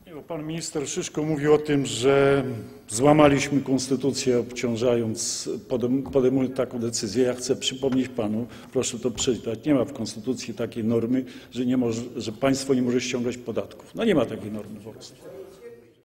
Pan minister Szyszko mówił o tym, że złamaliśmy konstytucję, obciążając, podejmując taką decyzję. Ja chcę przypomnieć panu, proszę to przeczytać, nie ma w konstytucji takiej normy, że państwo nie może ściągać podatków. No nie ma takiej normy po prostu.